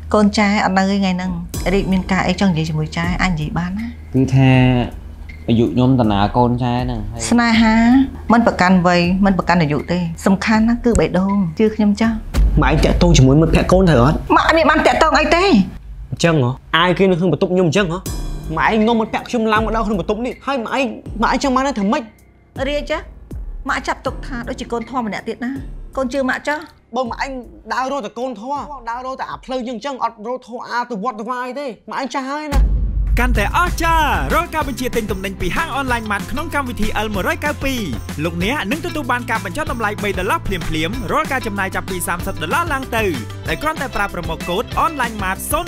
con trai ở nơi ngày nâng đi miền cả ấy trong gì chỉ mùi trai anh gì bán á cứ the dụ nhóm tận à con trai nè sna ha mình bật can vậy mình bật can là dụ tê sầm khăn á cứ bể đâu chưa nhầm cho mà anh chạy tôi chỉ muốn một mẹ con thôi mà anh đi bán tẹt tông anh tê chân hả ai kia nó không bật tụng nhung chân hả mà anh nó một mẹ chung lắm ở đâu không bật tụng đi hay mà anh trong má nó thầm mấy đi chứ mà chặt tục thà đôi chỉ con thò mà nè tiệt na con chưa mạ cho bông mà anh đau rồi từ con thua đau rồi từ áp phơi nhưng chân ọt rồi thua à từ vọt từ vai thế mà anh trai nè កាន់តែអស្ចារ្យរាល់ការបញ្ជាទិញទំនិញពីហាងអនឡាញម៉ាត់ក្នុងកម្មវិធី L192 លោកអ្នកនឹងទទួលបានការបញ្ចុះតម្លៃ$3ភ្លាមៗរាល់ការចំណាយចាប់ពី$30ឡើងទៅដែលគ្រាន់តែប្រើប្រម៉ូកូដ online mart 03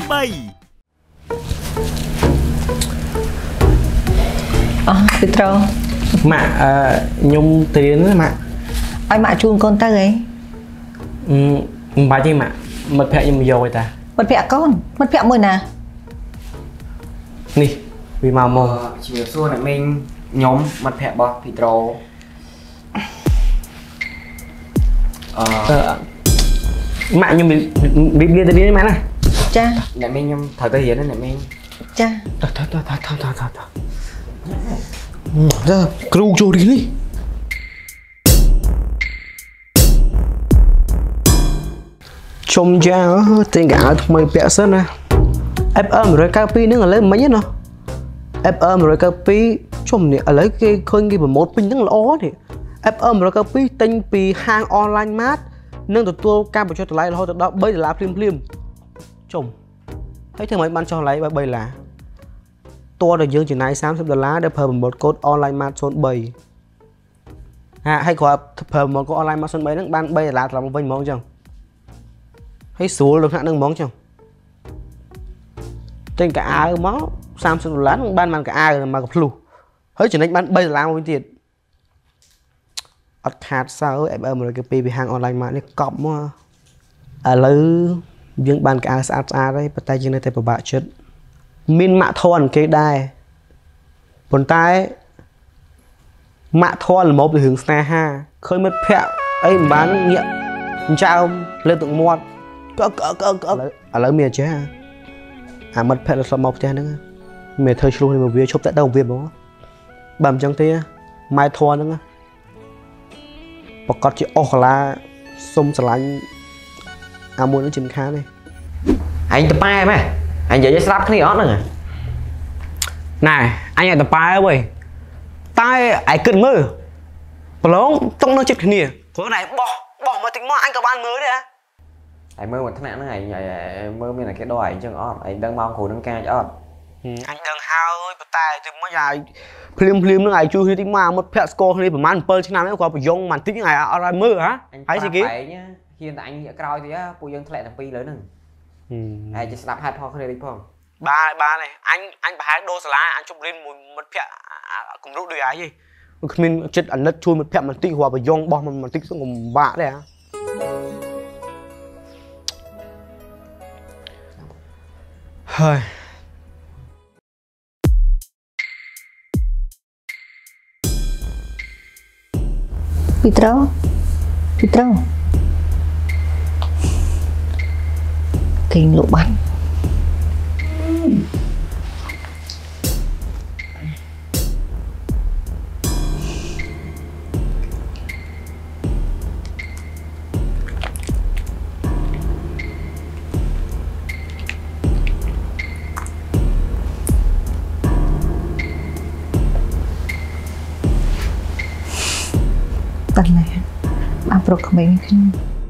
ពីត្រូវម៉ាក់ខ្ញុំទៅរៀនណាម៉ាក់ឲ្យម៉ាក់ជូនកូនទៅហីមិនបាច់ទេម៉ាក់មិត្តភក្តិខ្ញុំយកឯតាមិត្តភក្តិកូនមិត្តភក្តិមួយណានេះវាមកមកជំរាបសួរអ្នកមីងខ្ញុំមិត្តភក្តិរបស់ភីត្រូម៉ាក់ខ្ញុំរៀបរៀនទៅរៀនម៉ាក់ណាចាអ្នកមីងខ្ញុំត្រូវទៅរៀនណាអ្នកមីងចាទៅគ្រូចូលរៀននេះជុំចាទិញកៅអៅថ្មីពាក់សិនណា FM 192ហ្នឹងឥឡូវមិញណា FM 192ជុំនេះឥឡូវគេឃើញគេប្រម៉ូទពេញហ្នឹងល្អនេះ FM 192ទិញពីហាង online mart នឹងទទួលការបញ្ចុះតម្លៃរហូតដល់$3ភ្លាមជុំហើយធ្វើម៉េចបានចុះតម្លៃ$3តើដល់យើងចំណាយ$30ដែលប្រើប្រម៉ូទកូដ online mart 03ហើយគាត់ប្រើប្រម៉ូទកូដ online mart 03ហ្នឹងបាន$3ត្រឡប់មកវិញហ្មងចឹងហើយស្រួលដល់ថ្នាក់ហ្នឹងហ្មងចឹងទិញកៅអៅមក$30នឹងបានមកកៅអៅមកកភ្លុះហើយចំណេញបាន$3មកវិញទៀតអត់ខាតសើ FM 192ពីហាង online mart នេះកប់មកឥឡូវយើងបានកៅអៅស្អាតហើយប៉ុន្តែយើងនៅតែពិបាកចិត្តមានម៉ាក់ធន់គេដែរប៉ុន្តែម៉ាក់ធន់ល្មមទៅរឿងស្នេហាឃើញមិត្តភក្តិអីមិនបានញាក់ចៅលើទឹកមាត់ឥឡូវមានចេះអាមិត្តភក្តិស្លាប់មកផ្ទះហ្នឹងមានធ្វើឆ្លោះនេះមកវាឈប់តែទៅវាបងបើមិនចឹងទេម៉ែធន់ហ្នឹងប្រកាសជាអស់កាឡាសុំស្រឡាញ់អាមួយនឹងជាមិនខានទេអញតប៉ែម៉ែអញនិយាយស្ដាប់គ្នាអត់ហ្នឹងណែអញឲ្យតប៉ែអើយតែឯគិតមើលប្រឡងតុកនៅចិត្តគ្នាព្រោះណែបោះមកតិចមកអញក៏បានមើលដែរឯមើលមួយថ្នាក់ហ្នឹងឯងមើលមានតែគេដកឯងចឹងអត់ឯងដឹងមកគ្រូនឹងកាចអត់អញដឹងហើយប៉ុន្តែទៅមិនឲ្យភ្លាមហ្នឹងឲ្យជួយគ្នាតិចមកមុតភាក់ស្គាល់គ្នាប្រហែល7ឆ្នាំហ្នឹងគាត់ប្រយងបន្តិចហ្នឹងឲ្យអត់ឲ្យមើលហ៎ហើយស្អីគេហ៊ានតែអញក្រោយទៀតពួកយើងធ្លាក់តែពីរលើហ្នឹងហើយចេះស្ដាប់ហេតុផលគ្នាតិចផងបានហើយអញប្រហែលដូរសាលាអញជប់រៀនមួយមិត្តភក្តិគំរូដូចឯងគ្មានចិត្តអាណិតជួយមិត្តភក្តិបន្តិចគាត់ប្រយងបោះបន្តិចក៏ពិបាកដែរហើយពីត្រូវគេងលក់បានតាំងណាបានប្រុសក្មេងខ្ញុំ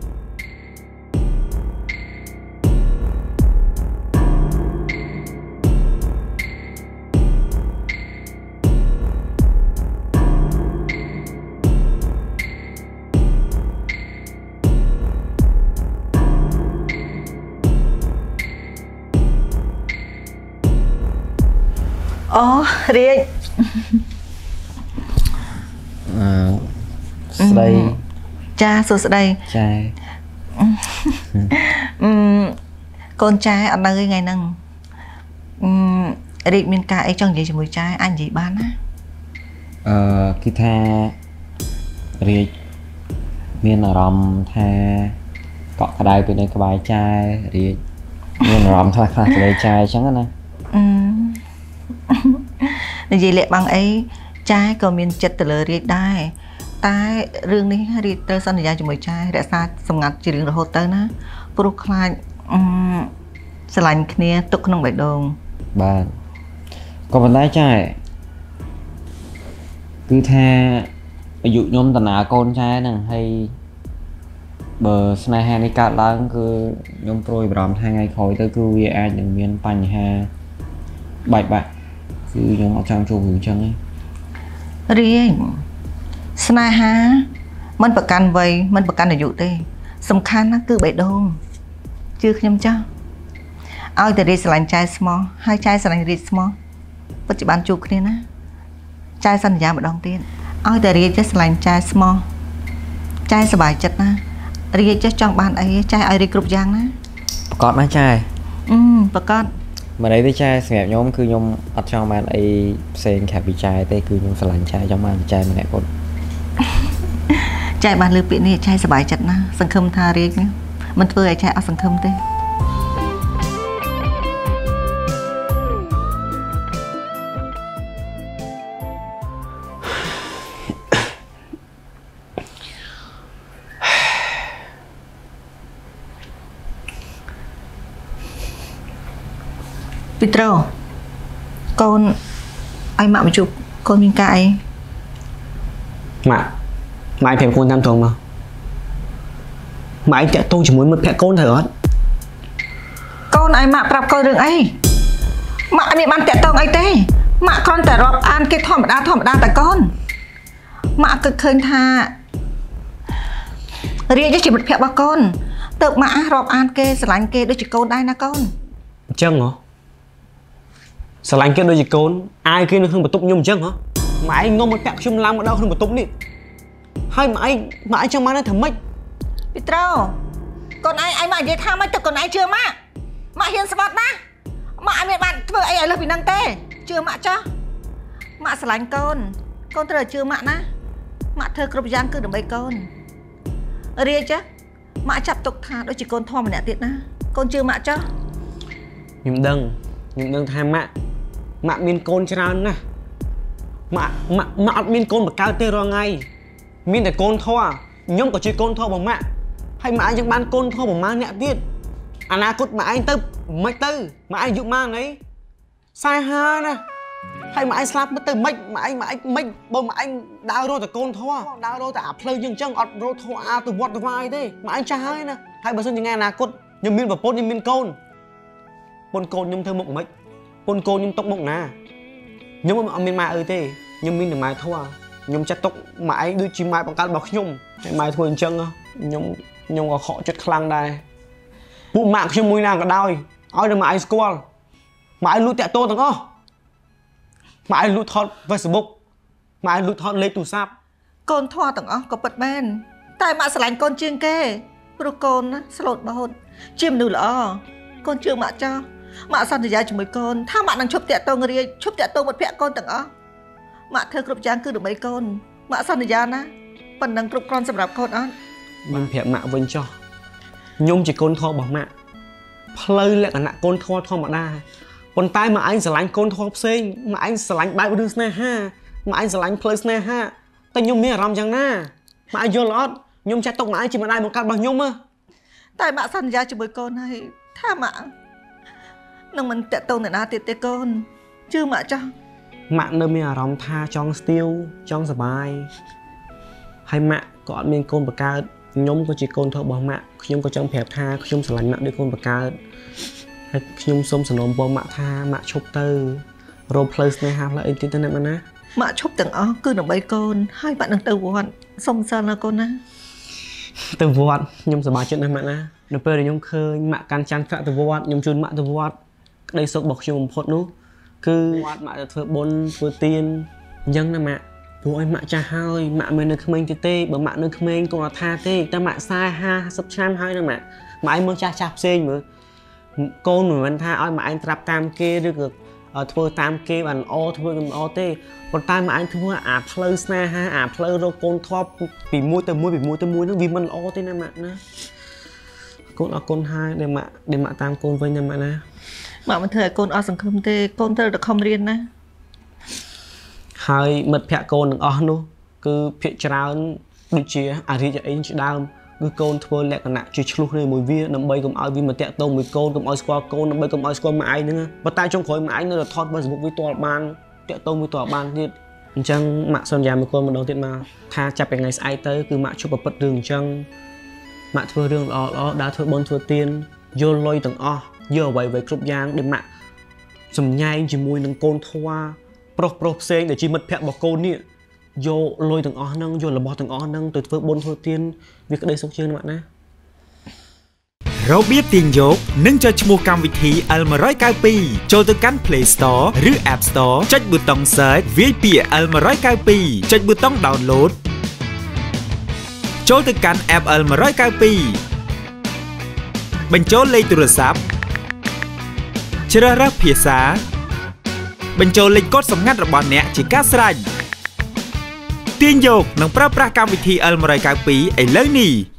អូរាជស្ដីចាសួស្ដីចាកូនចាអត់នៅថ្ងៃហ្នឹងរីកមានការអីចង់និយាយជាមួយចាអញនិយាយបានណាគឺថារាជមានអារម្មណ៍ថាកក់ក្ដៅពីនៅក្បែរចារាជមានអារម្មណ៍ខ្លះៗទៅចាយអញ្ចឹងណានិយាយលាក់បាំងអីចាយក៏មានចិត្តទៅលើរាជដែរតែរឿងនេះរាជត្រូវសន្យាជាមួយចាយរក្សាសម្ងាត់ជារឿងរហូតទៅណាព្រោះខ្លាចស្រឡាញ់គ្នាទុកក្នុងបេះដូងបាទក៏ប៉ុន្តែចាយគឺថាអាយុខ្ញុំតាណាកូនចាយហ្នឹងហើយបើស្នេហានេះកើតឡើងគឺខ្ញុំព្រួយបារម្ភថាថ្ងៃក្រោយទៅគឺវាអាចនឹងមានបញ្ហាបែកបាក់គឺខ្ញុំអត់ចង់ជួបរឿងអញ្ចឹងទេរៀងស្នេហាមិនប្រកាន់វ័យមិនប្រកាន់អាយុទេសំខាន់ណាគឺបេះដូងជឿខ្ញុំចាស់ឲ្យតែរាជស្រឡាញ់ចាយស្មោះហើយចាយស្រឡាញ់រាជស្មោះពិតជាបានជួបគ្នាណាចាយសន្យាម្ដងទៀតឲ្យតែរាជចេះស្រឡាញ់ចាយស្មោះចាយសប្បាយចិត្តណារាជចេះចង់បានអីចាយឲ្យរាជគ្រប់យ៉ាងណាប្រកបណាចាយប្រកបមិនអីទេចាយសម្រាប់ខ្ញុំគឺខ្ញុំអត់ចង់បានអីផ្សេងក្រៅពីចាយទេគឺខ្ញុំស្រឡាញ់ចាយចង់បានចាយម្នាក់គាត់ចាយបានលើពាក្យនេះចាយសប្បាយចិត្តណាសង្ឃឹមថារាជមិនធ្វើឲ្យចាយអត់សង្ឃឹមទេពីត្រូកូនឲ្យម៉ាក់មកជួបកូនមានការអីម៉ាក់ប្រាប់កូនតាមត្រង់មកម៉ាក់តាក់ទងជាមួយមិត្តភក្តិកូនត្រូវអត់កូនឲ្យម៉ាក់ប្រាប់កូនរឿងអីម៉ាក់នេះបានតាក់ទងអីទេម៉ាក់គ្រាន់តែរាប់អានគេធម្មតាតែកូនម៉ាក់គិតឃើញថារាជជាមិត្តភក្តិរបស់កូនទៅម៉ាក់រាប់អានគេស្រឡាញ់គេដូចជាកូនដែរណាកូនអញ្ចឹងហ៎ស្រឡាញ់គេដូចជាកូនអាយគេនៅក្នុងបន្ទប់ខ្ញុំអញ្ចឹងហ៎ម៉ែឯងនាំមកតាក់ខ្ញុំឡើងមកដល់ក្នុងបន្ទប់នេះហើយម៉ែឯងចង់បានថាម៉េចពីត្រូកូនឯងម៉ាក់និយាយថាម៉េចទៅកូនឯងជឿម៉ាក់ហ៊ានស្បត់ណាម៉ាក់អត់មានបានធ្វើអីឲ្យលើសពីហ្នឹងទេជឿម៉ាក់ចាស់ម៉ាក់ស្រឡាញ់កូនត្រូវជឿម៉ាក់ណាម៉ាក់ធ្វើគ្រប់យ៉ាងគឺដើម្បីកូនរាជម៉ាក់ចាប់ទុកថាដូចជាកូនធំម្នាក់ទៀតណាកូនជឿម៉ាក់ចាស់ខ្ញុំដឹងថាម៉ាក់មានកូនច្រើនណាស់ម៉ាក់អត់មានកូនបកើតទេរាល់ថ្ងៃមានតែកូនធွာខ្ញុំក៏ជាកូនធွာរបស់ម៉ាក់ហើយម៉ាក់ឯងចឹងបានកូនធွာប្រហែលអ្នកទៀតអនាគតម៉ាក់ឯងទៅមិនទៅម៉ាក់ឯងយុម៉ាក់អី40ណាហើយម៉ាក់ឯងស្លាប់ទៅមិនម៉ាក់ឯងមិនបើម៉ាក់ឯងដើររត់តែកូនធွာដើររត់តែអាផ្លូវយើងចឹងអត់រត់ធွာទៅវត្តទៅវាយទេម៉ាក់ឯងចាស់ហើយណាហើយបើសិនជាថ្ងៃអនាគតខ្ញុំមានប្រពន្ធខ្ញុំមានកូនប៉ុនកូនខ្ញុំធ្វើមុខមិនប៉ុនកូនខ្ញុំຕົកមុខណាខ្ញុំអត់មានម៉ែអើទេខ្ញុំមានតែម៉ែធွာខ្ញុំចាត់ទុកម៉ែឯងដូចជាម៉ែបង្កើតរបស់ខ្ញុំហើយម៉ែធ្វើអញ្ចឹងខ្ញុំក៏ខកចិត្តខ្លាំងដែរពួកម៉ាក់ខ្ញុំមួយណាក៏ដោយឲ្យតែម៉ែឯងស្គាល់ម៉ែឯងលួចតាក់ទោទាំងអស់ម៉ែឯងលួចថត Facebook ម៉ែឯងលួចថតលេខទូរស័ព្ទកូនធွာទាំងអស់ក៏ពិតមែនតែម៉ាក់ស្រឡាញ់កូនជាងគេព្រោះកូនណាស្លូតបោតជាមនុស្សល្អកូនជឿម៉ាក់ចាស់ម៉ាក់សន្យាជាមួយកូនថាម៉ាក់នឹងឈប់តាក់ទងរាជឈប់តាក់ទងមិត្តភក្តិកូនទាំងអស់ម៉ាក់ធ្វើគ្រប់យ៉ាងគឺដើម្បីកូនម៉ាក់សន្យាណាប៉ុណ្ណឹងគ្រប់គ្រាន់សម្រាប់កូនអត់ខ្ញុំប្រាប់ម៉ាក់វិញចុះខ្ញុំជាកូនធម៌របស់ម៉ាក់ផ្លូវលក្ខណៈកូនធម៌ធម្មតាប៉ុន្តែម៉ាក់ឯងស្រឡាញ់កូនធម៌ផ្សេងម៉ាក់ឯងស្រឡាញ់បែបរឿងស្នេហាម៉ាក់ឯងស្រឡាញ់ផ្លូវស្នេហាតែខ្ញុំមានអារម្មណ៍យ៉ាងណាម៉ាក់យល់អត់ខ្ញុំចាត់ទុកម៉ាក់ឯងជាម្ដាយបង្កើតរបស់ខ្ញុំតែម៉ាក់សន្យាជាមួយកូនហើយថាម៉ាក់នឹងមិនតាក់ទងអ្នកណាទៀតទេកូនជឿម៉ាក់ចាស់ម៉ាក់នៅមានអារម្មណ៍ថាចង់ស្ទាវចង់សប្បាយហើយម៉ាក់ក៏អត់មានកូនបង្កើតខ្ញុំក៏ជាកូនធំរបស់ម៉ាក់ខ្ញុំក៏ចង់ប្រាប់ថាខ្ញុំស្រឡាញ់ម៉ាក់ដូចកូនបង្កើតហើយខ្ញុំសូមសំណូមពរម៉ាក់ថាម៉ាក់ឈប់ទៅរកផ្លូវស្នេហាផ្លូវអីទៀតទៅណាម៉ាក់ណាម៉ាក់ឈប់ទាំងអស់គឺដើម្បីកូនហើយម៉ាក់នឹងទៅវត្តសុំសិលណាកូនណាទៅវត្តខ្ញុំសប្បាយចិត្តណាស់ម៉ាក់ណានៅពេលដែលខ្ញុំឃើញម៉ាក់កាន់ចានប្រាក់ទៅវត្តខ្ញុំជូនម៉ាក់ទៅវត្តក្តីសុខរបស់ខ្ញុំបំផុតនោះគឺវត្តម៉ាក់ទៅធ្វើបុណ្យធ្វើទានអញ្ចឹងណាម៉ាក់ព្រោះឲ្យម៉ាក់ចាស់ហើយម៉ាក់មិននៅក្មេងទេបើម៉ាក់នៅក្មេងក៏អត់ថាទេតែម៉ាក់40-50ឆ្នាំហើយណាម៉ាក់ឯងមើលចាស់ផ្សេងមើលកូនមិនមែនថាឲ្យម៉ាក់ឯងត្រាប់តាមគេឬក៏ធ្វើតាមគេបានល្អធ្វើមិនល្អទេប៉ុន្តែម៉ាក់ឯងធ្វើអាផ្លូវស្នេហាអាផ្លូវរកកូនធប់ពីមួយទៅមួយហ្នឹងវាមិនល្អទេណាម៉ាក់ណា con ở con hai để mạ tam con với nhau mạ nè mà mình thấy con ở sân khâm tê con thơ được không riêng nè hai mật phẹ con đừng ở luôn cứ phẹ trao được chia thì cho anh chị đam cứ con thưa lẹ còn nặng chỉ lúc này mùi vi nằm bay cùng ai vì mà tẹt tông mùi con cùng ai squad con nằm bay cùng ai squad mà ai nữa và tay trong khối mà ai nữa là thọt vào một với tòa ban tẹt tông với tòa ban thì chẳng mạng sơn già một con một đầu tiên mà tha chặt ngày ai tới cứ mạng chụp bật đường chẳng mạng thưa đường đó đã thưa bon thưa tiên vô lôi từng giờ vậy về cướp giang để mạng sầm nhai chỉ mùi nâng con thoa pro sen để chỉ mất phẹ bỏ con nè vô lôi từng nâng vô là bỏ từng nâng từ phước bon thưa tiên việc ở đây sống chơi các bạn nè របៀបទាញយកនិងចុចឈ្មោះកម្មវិធី L192 ចូលទៅកាន់ Play Store ឬ App Store ចុចប៊ូតុង Search វាយពាក្យ L192 ចុចប៊ូតុង Download ចូលទៅកាន់ App L192 បញ្ចូលលេខទូរស័ព្ទជ្រើសរើសភាសាបញ្ចូលលេខកូដសម្ងាត់របស់អ្នកជាការស្រេចទាញយកនិងប្រើប្រាស់កម្មវិធី L192 ឥឡូវនេះ